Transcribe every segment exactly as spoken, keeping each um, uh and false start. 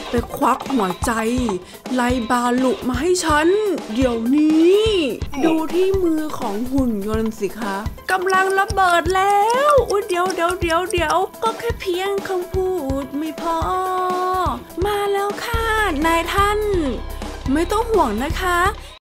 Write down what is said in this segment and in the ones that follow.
ไปควักหัวใจไลบาลุมาให้ฉันเดี๋ยวนี้ดูที่มือของหุ่นยนต์สิคะกำลังระเบิดแล้วอุ๊ยเดี๋ยวเดี๋ยวเดี๋ยวเดี๋ยวก็แค่เพียงคำพูดไม่พอมาแล้วค่ะนายท่านไม่ต้องห่วงนะคะ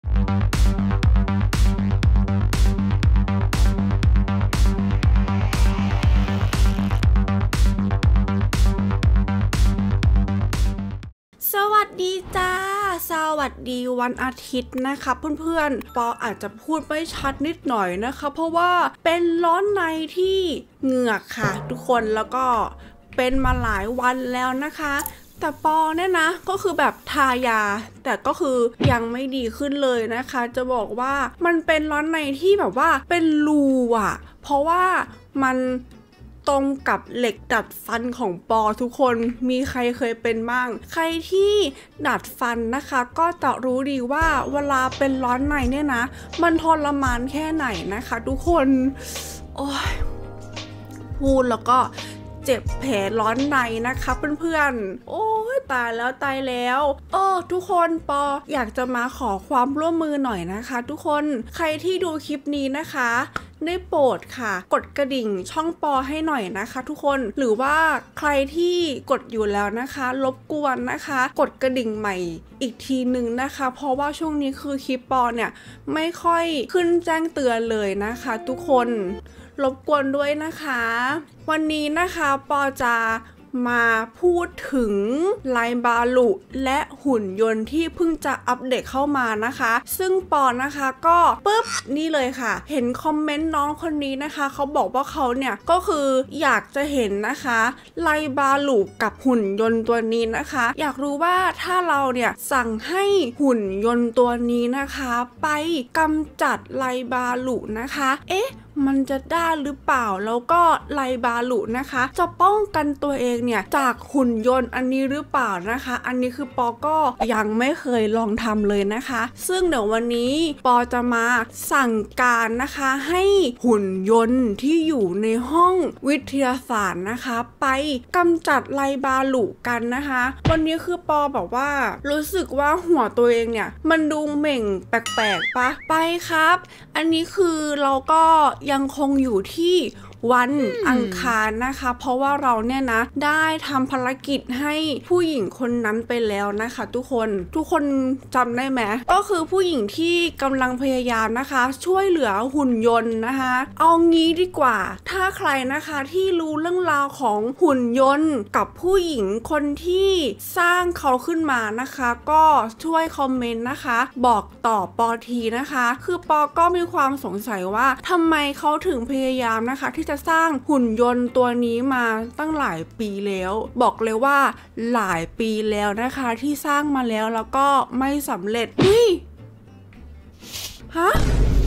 สวัสดีจ้าสวัสดีวันอาทิตย์นะคะเพื่อนๆปออาจจะพูดไม่ชัดนิดหน่อยนะคะเพราะว่าเป็นร้อนในที่เหงือกค่ะทุกคนแล้วก็เป็นมาหลายวันแล้วนะคะแต่ปอเนี่ยนะก็คือแบบทายาแต่ก็คือยังไม่ดีขึ้นเลยนะคะจะบอกว่ามันเป็นร้อนในที่แบบว่าเป็นรูอ่ะเพราะว่ามันตรงกับเหล็กดัดฟันของปอทุกคนมีใครเคยเป็นบ้างใครที่ดัดฟันนะคะก็จะรู้ดีว่าเวลาเป็นร้อนในเนี่ยนะมันทรมานแค่ไหนนะคะทุกคนโอ้ยพูดแล้วก็เจ็บแผลร้อนในนะคะเพื่อนๆโอ้ยตายแล้วตายแล้วเออทุกคนปออยากจะมาขอความร่วมมือหน่อยนะคะทุกคนใครที่ดูคลิปนี้นะคะได้โปรดค่ะกดกระดิ่งช่องปอให้หน่อยนะคะทุกคนหรือว่าใครที่กดอยู่แล้วนะคะรบกวนนะคะกดกระดิ่งใหม่อีกทีหนึ่งนะคะเพราะว่าช่วงนี้คือคลิปปอเนี่ยไม่ค่อยขึ้นแจ้งเตือนเลยนะคะทุกคนรบกวนด้วยนะคะวันนี้นะคะปอจะมาพูดถึงไลบาลุและหุ่นยนต์ที่เพิ่งจะอัปเดตเข้ามานะคะซึ่งปอนะคะก็ปึ๊บนี่เลยค่ะเห็นคอมเมนต์น้องคนนี้นะคะเขาบอกว่าเขาเนี่ยก็คืออยากจะเห็นนะคะไลบาลุกับหุ่นยนต์ตัวนี้นะคะอยากรู้ว่าถ้าเราเนี่ยสั่งให้หุ่นยนต์ตัวนี้นะคะไปกำจัดไลบาลุนะคะเอ๊ะมันจะได้หรือเปล่าแล้วก็ไลบาลุนะคะจะป้องกันตัวเองเนี่ยจากหุ่นยนต์อันนี้หรือเปล่านะคะอันนี้คือปอก็ยังไม่เคยลองทำเลยนะคะซึ่งเดี๋ยววันนี้ปอจะมาสั่งการนะคะให้หุ่นยนต์ที่อยู่ในห้องวิทยาศาสตร์นะคะไปกำจัดไลบาลุกันนะคะวันนี้คือปอบอกว่ารู้สึกว่าหัวตัวเองเนี่ยมันดูเหม่งแปลกๆปะไปครับอันนี้คือเราก็ยังคงอยู่ที่วันอังคารนะคะเพราะว่าเราเนี่ยนะได้ทำภารกิจให้ผู้หญิงคนนั้นไปแล้วนะคะทุกคนทุกคนจำได้ไหมก็คือผู้หญิงที่กำลังพยายามนะคะช่วยเหลือหุ่นยนต์นะคะเอางี้ดีกว่าถ้าใครนะคะที่รู้เรื่องราวของหุ่นยนต์กับผู้หญิงคนที่สร้างเขาขึ้นมานะคะก็ช่วยคอมเมนต์นะคะบอกต่อปอทีนะคะคือปอก็มีความสงสัยว่าทำไมเขาถึงพยายามนะคะที่จะสร้างหุ่นยนต์ตัวนี้มาตั้งหลายปีแล้วบอกเลยว่าหลายปีแล้วนะคะที่สร้างมาแล้วแล้วก็ไม่สำเร็จเฮ้ยฮะ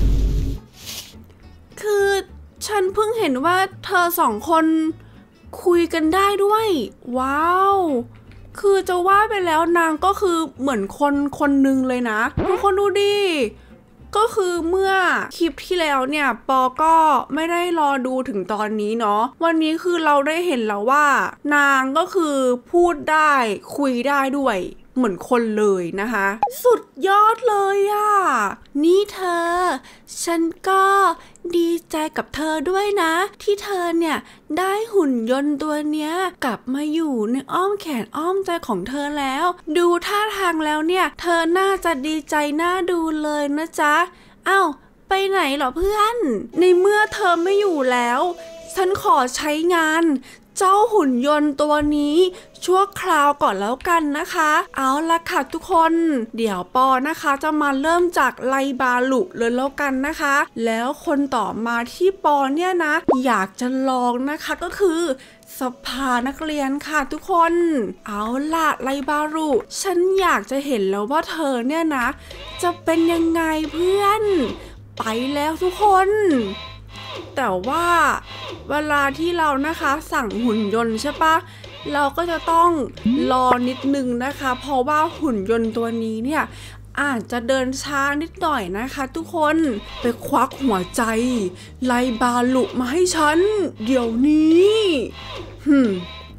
คือฉันเพิ่งเห็นว่าเธอสองคนคุยกันได้ด้วยว้าวคือจะว่าไปแล้วนางก็คือเหมือนคนคนหนึ่งเลยนะทุกคนดูดิก็คือเมื่อคลิปที่แล้วเนี่ยปอก็ไม่ได้รอดูถึงตอนนี้เนาะวันนี้คือเราได้เห็นแล้วว่านางก็คือพูดได้คุยได้ด้วยเหมือนคนเลยนะคะสุดยอดเลยอ่ะนี่เธอฉันก็ดีใจกับเธอด้วยนะที่เธอเนี่ยได้หุ่นยนต์ตัวเนี้ยกลับมาอยู่ในอ้อมแขนอ้อมใจของเธอแล้วดูท่าทางแล้วเนี่ยเธอน่าจะดีใจน่าดูเลยนะจ๊ะอ้าวไปไหนเหรอเพื่อนในเมื่อเธอไม่อยู่แล้วฉันขอใช้งานเจ้าหุ่นยนต์ตัวนี้ชั่วคราวก่อนแล้วกันนะคะเอาละค่ะทุกคนเดี๋ยวปอนะคะจะมาเริ่มจากไลบาลุเลยแล้วกันนะคะแล้วคนต่อมาที่ปอเนี่ยนะอยากจะลองนะคะก็คือสภานักเรียนค่ะทุกคนเอาล่ะไลบาลุฉันอยากจะเห็นแล้วว่าเธอเนี่ยนะจะเป็นยังไงเพื่อนไปแล้วทุกคนแต่ว่าเวลาที่เรานะคะสั่งหุ่นยนต์ใช่ปะเราก็จะต้องรอนิดนึงนะคะเพราะว่าหุ่นยนต์ตัวนี้เนี่ยอาจจะเดินช้านิดหน่อยนะคะทุกคนไปควักหัวใจไลบาลุมาให้ฉันเดี๋ยวนี้หืม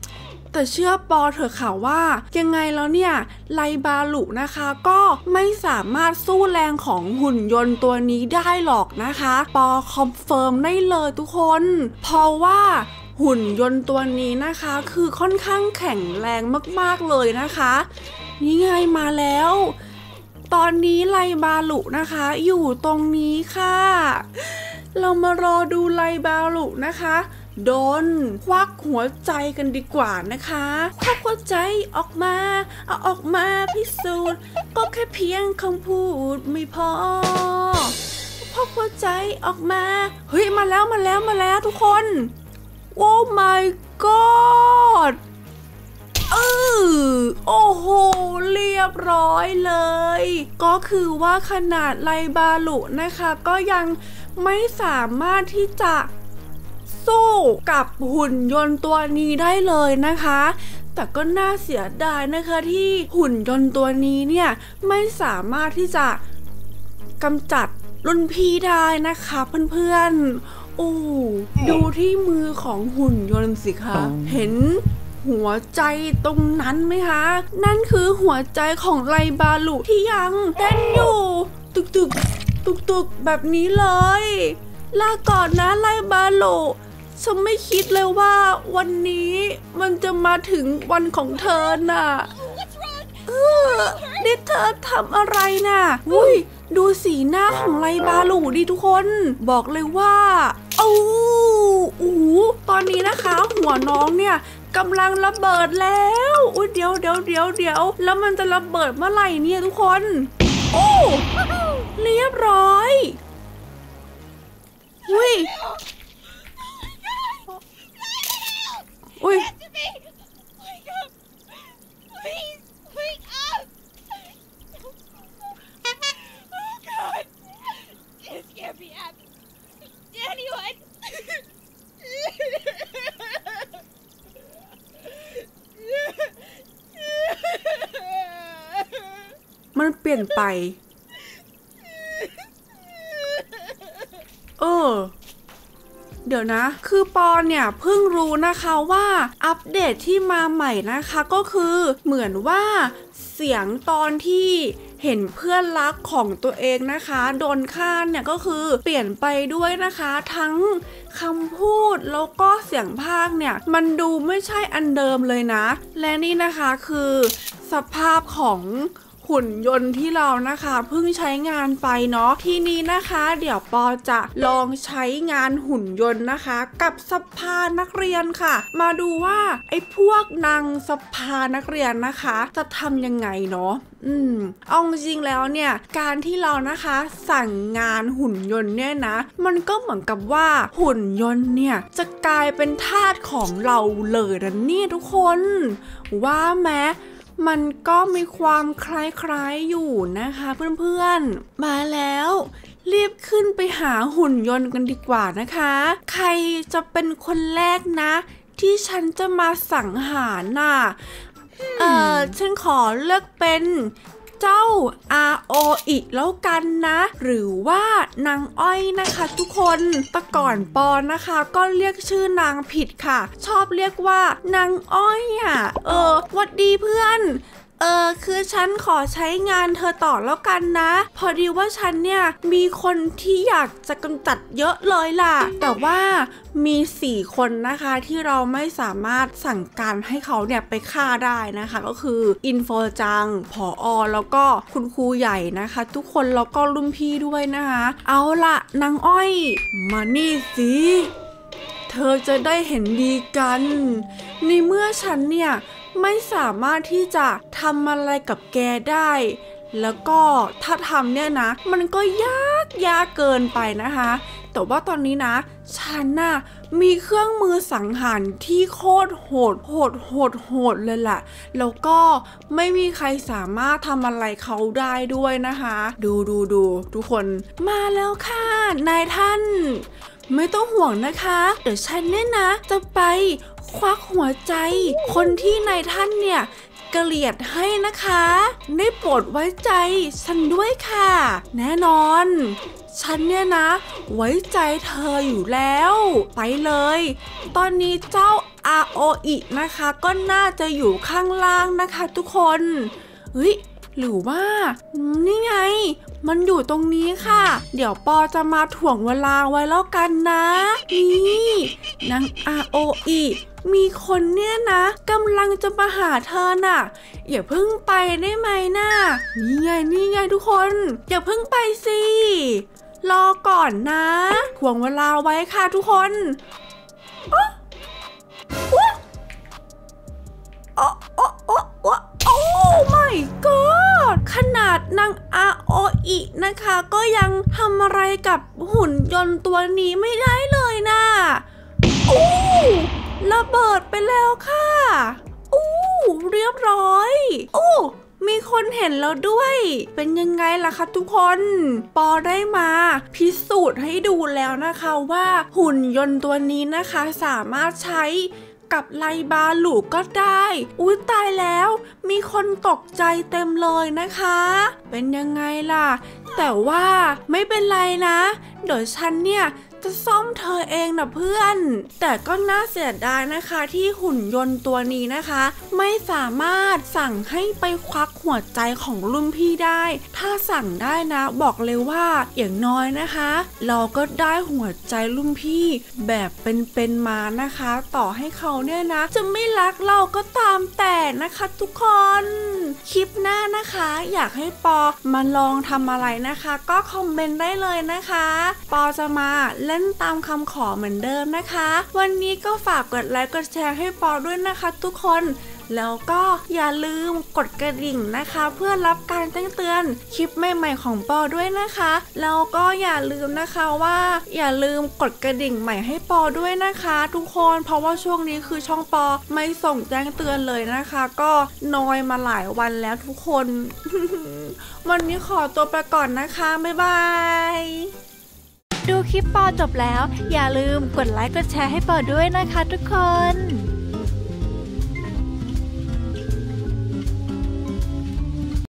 แต่เชื่อปอเถอะค่ะว่ายังไงแล้วเนี่ยไลบารุนะคะก็ไม่สามารถสู้แรงของหุ่นยนต์ตัวนี้ได้หรอกนะคะปอคอนเฟิร์มได้เลยทุกคนเพราะว่าหุ่นยนต์ตัวนี้นะคะคือค่อนข้างแข็งแรงมากๆเลยนะคะนี่ไงมาแล้วตอนนี้ไลบารุนะคะอยู่ตรงนี้ค่ะเรามารอดูไลบารุนะคะโดนควักหัวใจกันดีกว่านะคะควักหัวใจออกมาเอาออกมาพิสูจน์ก็แค่เพียงคำพูดไม่พอควักหัวใจออกมาเฮ้ยมาแล้วมาแล้วมาแล้วทุกคนโอ้ my god เออโอ้โหเรียบร้อยเลยก็คือว่าขนาดไลบารุนะคะก็ยังไม่สามารถที่จะสู้กับหุ่นยนต์ตัวนี้ได้เลยนะคะแต่ก็น่าเสียดายนะคะที่หุ่นยนต์ตัวนี้เนี่ยไม่สามารถที่จะกำจัดรุ่นพี่ได้นะคะเพื่อนๆโอ้ดูที่มือของหุ่นยนต์สิคะเห็นหัวใจตรงนั้นไหมคะนั่นคือหัวใจของไลบารุที่ยังเต้นอยู่ตุกตุกตุกตุกแบบนี้เลยลาก่อนนะไลบารุฉันไม่คิดเลยว่าวันนี้มันจะมาถึงวันของเธอน่ะเออนี่เธอทำอะไรน่ะอุ้ยดูสีหน้าของไลบารุดิทุกคนบอกเลยว่าโอ้โหตอนนี้นะคะหัวน้องเนี่ยกำลังระเบิดแล้วอุ้ยเดี๋ยวเดี๋ยวเดี๋ยวเดี๋ยวแล้วมันจะระเบิดเมื่อไหร่เนี่ยทุกคนโอ้เรียบร้อยอุ้ยอุ้ยมันเปลี่ยนไปเออเดี๋ยวนะคือปอนเนี่ยเพิ่งรู้นะคะว่าอัปเดตที่มาใหม่นะคะก็คือเหมือนว่าเสียงตอนที่เห็นเพื่อนรักของตัวเองนะคะโดนฆ่าเนี่ยก็คือเปลี่ยนไปด้วยนะคะทั้งคำพูดแล้วก็เสียงพากย์เนี่ยมันดูไม่ใช่อันเดิมเลยนะและนี่นะคะคือสภาพของหุ่นยนต์ที่เรานะคะเพิ่งใช้งานไปเนาะทีนี้นะคะเดี๋ยวปอจะลองใช้งานหุ่นยนต์นะคะกับสภานักเรียนค่ะมาดูว่าไอ้พวกนางสภานักเรียนนะคะจะทำยังไงเนาะอืมเอาจริงแล้วเนี่ยการที่เรานะคะสั่งงานหุ่นยนต์เนี่ยนะมันก็เหมือนกับว่าหุ่นยนต์เนี่ยจะกลายเป็นทาสของเราเลยนะเนี่ยทุกคนว่าแม้มันก็มีความคล้ายๆอยู่นะคะเพื่อนๆมาแล้วรีบขึ้นไปหาหุ่นยนต์กันดีกว่านะคะใครจะเป็นคนแรกนะที่ฉันจะมาสังหารน่ะเออฉันขอเลือกเป็นเจ้าอาโออิแล้วกันนะหรือว่านางอ้อยนะคะทุกคนแต่ก่อนปอนนะคะก็เรียกชื่อนางผิดค่ะชอบเรียกว่านางอ้อยอ่ะเออหวัดดีเพื่อนเออคือฉันขอใช้งานเธอต่อแล้วกันนะพอดีว่าฉันเนี่ยมีคนที่อยากจะกำจัดเยอะเลยล่ะแต่ว่ามีสี่คนนะคะที่เราไม่สามารถสั่งการให้เขาเนี่ยไปฆ่าได้นะคะก็คืออินโฟจังผอ.แล้วก็คุณครูใหญ่นะคะทุกคนแล้วก็รุ่นพี่ด้วยนะคะเอาละนางอ้อยมานี่สิเธอจะได้เห็นดีกันในเมื่อฉันเนี่ยไม่สามารถที่จะทำอะไรกับแกได้แล้วก็ถ้าทำเนี่ยนะมันก็ยากยากเกินไปนะคะแต่ว่าตอนนี้นะฉันน่ะมีเครื่องมือสังหารที่โคตรโหดโหดโหดโหดเลยแหละแล้วก็ไม่มีใครสามารถทำอะไรเขาได้ด้วยนะคะดูดูดูทุกคนมาแล้วค่ะนายท่านไม่ต้องห่วงนะคะเดี๋ยวฉันเนี่ยนะจะไปควักหัวใจคนที่นายท่านเนี่ยเกลียดให้นะคะได้โปรดไว้ใจฉันด้วยค่ะแน่นอนฉันเนี่ยนะไว้ใจเธออยู่แล้วไปเลยตอนนี้เจ้าอาโออินะคะก็น่าจะอยู่ข้างล่างนะคะทุกคนเฮ้ยหรือว่านี่ไงมันอยู่ตรงนี้ค่ะเดี๋ยวปอจะมาถ่วงเวลาไว้แล้วกันนะนี่นางอาโออิมีคนเนี่ยนะกำลังจะมาหาเธอน่ะอย่าเพิ่งไปได้ไหมน่ะนี่ไงนี่ไงทุกคนอย่าเพิ่งไปสิรอก่อนนะถ่วงเวลาไว้ค่ะทุกคนอ๊ะอ๊ะอ๊ะอ๊ะอ๊ะอ๊ะโอ้ my god ขนาดนางอาโออินะคะก็ยังทำอะไรกับหุ่นยนต์ตัวนี้ไม่ได้เลยนะโอ้ระเบิดไปแล้วค่ะโอ้เรียบร้อยโอ้มีคนเห็นแล้วด้วยเป็นยังไงล่ะคะทุกคนปอได้มาพิสูจน์ให้ดูแล้วนะคะว่าหุ่นยนต์ตัวนี้นะคะสามารถใช้กับไลบาลูก็ได้อุ๊ยตายแล้วมีคนตกใจเต็มเลยนะคะเป็นยังไงล่ะแต่ว่าไม่เป็นไรนะเดี๋ยวฉันเนี่ยจะซ่อมเธอเองนะเพื่อนแต่ก็น่าเสียดายนะคะที่หุ่นยนต์ตัวนี้นะคะไม่สามารถสั่งให้ไปควักหัวใจของรุ่นพี่ได้ถ้าสั่งได้นะบอกเลยว่าอย่างน้อยนะคะเราก็ได้หัวใจรุ่นพี่แบบเป็นๆมานะคะต่อให้เขาเนี่ยนะจะไม่รักเราก็ตามแต่นะคะทุกคนคลิปหน้านะคะอยากให้ปอมาลองทำอะไรนะคะก็คอมเมนต์ได้เลยนะคะปอจะมาเล่นตามคำขอเหมือนเดิมนะคะวันนี้ก็ฝากกดไลค์กดแชร์ให้ปอด้วยนะคะทุกคนแล้วก็อย่าลืมกดกระดิ่งนะคะเพื่อรับการแจ้งเตือนคลิปใหม่ๆของปอด้วยนะคะแล้วก็อย่าลืมนะคะว่าอย่าลืมกดกระดิ่งใหม่ให้ปอด้วยนะคะทุกคนเพราะว่าช่วงนี้คือช่องปอไม่ส่งแจ้งเตือนเลยนะคะก็นอยมาหลายวันแล้วทุกคน วันนี้ขอตัวไปก่อนนะคะบ๊ายบายดูคลิปปอจบแล้วอย่าลืมกดไลค์กดแชร์ให้ปอด้วยนะคะทุกคน